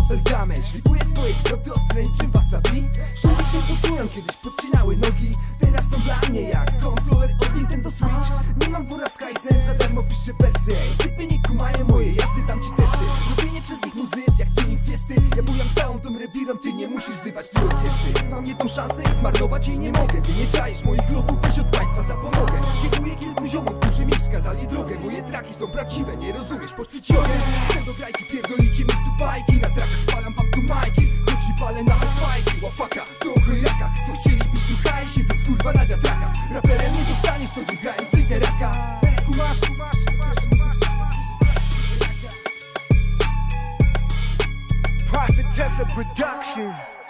bubblegumem. Szlifuję swoje zwroty ostre niczym wasabi. Szczury się poczują, kiedyś podcinały nogi, teraz są dla mnie jak kontroler od Nintendo Switch. Nie mam wora z hajsem, za darmo piszę wersy. Typy nie kumają moje jazdy, dam ci testy. Robienie przez nich muzy jest jak tuning fiesty. Ja bujam całą tą rewirą, ty nie musisz zywać tu orkiestry. Mam jedną szansę i zmarnować jej nie mogę. Ty nie czaisz moich lotów, weź od państwa zapomogę. Dziękuję kilku ziomom, którzy mi wskazali drogę. Moje traki są prawdziwe, nie rozumiesz, poćwiczone. Chcę do grajki, pierdolicie mi tu bajki. Na trakach spalam wam tu majki, choć i palę nawet fajki. Łapaka, trochę jaka, co chcieli być tu haj, siedząc kurwa na wiatrakach. Raperem nie zostaniesz, co dzień grając literaka. Kumasz, Prophetessa Productions.